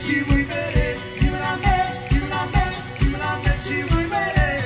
ci vuoi bere, dimmelo a me, dimmelo a me, dimmelo a me, ci vuoi bere.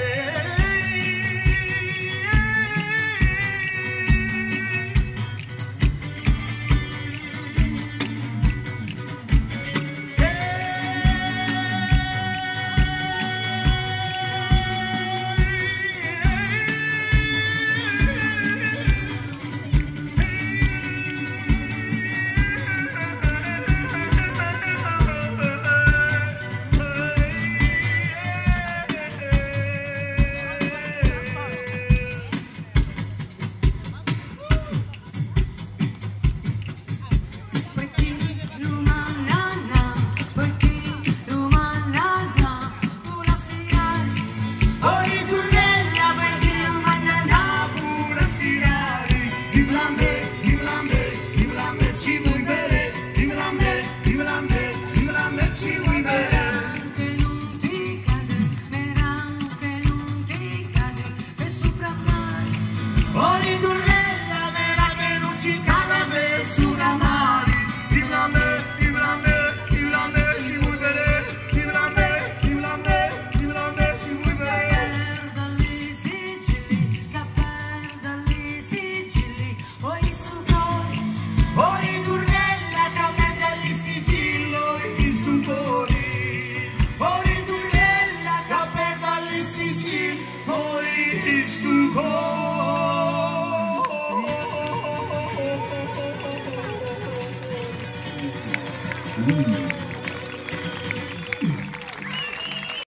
Ci vuoi bere, dimmelo a me, dimmelo a me, dimmelo a me, ci vuoi bere. Che non ti cade, verano che non ti cade, e sopra mare. Oh ritornella vera che non ci cade nessuna mare. Dimmelo a me, dimmelo a me, dimmelo a me, ci vuoi bere. Dimmelo a me, dimmelo a me, dimmelo a me, ci vuoi bere. Perda gli sigilli, che perda gli sigilli, oi su cuore. Oh ritornella che perda il sigillo e su cuore. Oh ritornella che perda il sigillo e su cuore.